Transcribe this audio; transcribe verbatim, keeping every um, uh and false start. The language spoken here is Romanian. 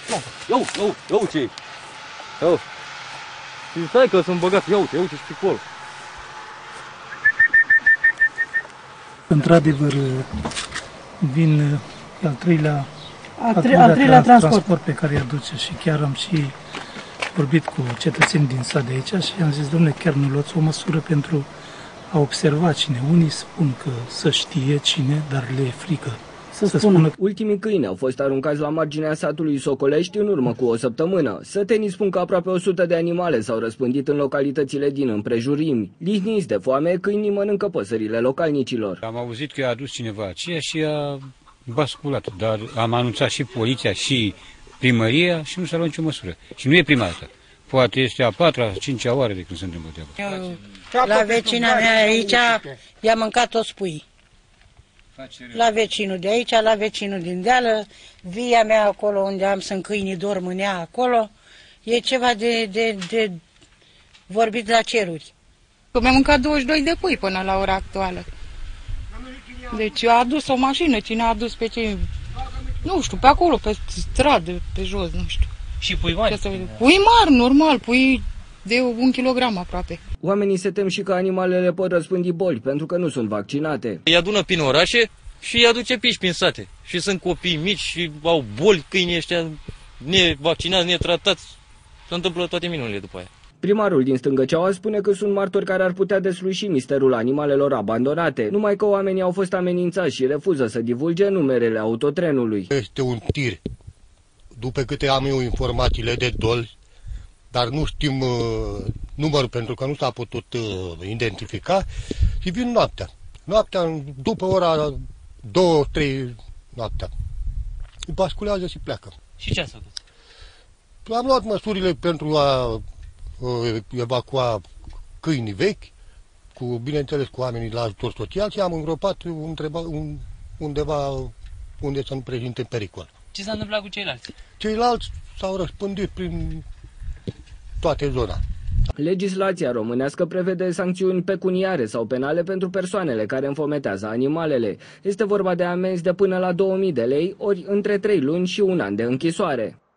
Ia uite, ia uite, ia uite ce e. Ia uite. Și stai că sunt băgat, ia uite, ia uite și acolo. Într-adevăr, vin al treilea, al treilea, al treilea transport. transport pe care îi aduce și chiar am și vorbit cu cetățeni din sat de aici și am zis, dom'le, chiar nu luați o măsură pentru a observa cine. Unii spun că să știe cine, dar le e frică. Să, să spună. spună. Ultimii câini au fost aruncați la marginea satului Socolești în urmă cu o săptămână. Sătenii spun că aproape o sută de animale s-au răspândit în localitățile din împrejurimi. Lihniți de foame, câinii mănâncă păsările localnicilor. Am auzit că a adus cineva aceea și a basculat, dar am anunțat și poliția și primăria și nu s-a luat nicio măsură. Și nu e prima dată. Poate este a patra, a cincea oară de când se întâmplă treaba. La vecina mea aici i-a mâncat toți puii. La vecinul de aici, la vecinul din deală, via mea acolo unde am sunt câinii, dorm în ea acolo, e ceva de, de, de vorbit la ceruri. Mi-a mâncat douăzeci și doi de pui până la ora actuală. Deci a adus o mașină, cine a adus pe cei, nu știu, pe acolo, pe stradă, pe jos, nu știu. Și pui mari? Pui mari, normal, pui de un kilogram aproape. Oamenii se tem și că animalele pot răspândi boli pentru că nu sunt vaccinate. Îi adună prin orașe și îi aduce piși prin sate. Și sunt copii mici și au boli, câinii ăștia nevaccinați, netratați. Se întâmplă toate minunile după aia. Primarul din Stângăceaua spune că sunt martori care ar putea desluși misterul animalelor abandonate, numai că oamenii au fost amenințați și refuză să divulge numerele autotrenului. Este un tir, după câte am eu informațiile de dol, dar nu știm uh, numărul pentru că nu s-a putut uh, identifica și vin noaptea. Noaptea, după ora două trei noaptea. Basculează și pleacă. Și ce ați făcut? Am luat măsurile pentru a uh, evacua câinii vechi, cu, bineînțeles cu oamenii la ajutor social și am îngropat undeva, undeva unde să nu prezinte pericol. Ce s-a întâmplat cu ceilalți? Ceilalți s-au răspândit prin toate zona. Legislația românească prevede sancțiuni pecuniare sau penale pentru persoanele care înfometează animalele. Este vorba de amenzi de până la două mii de lei, ori între trei luni și un an de închisoare.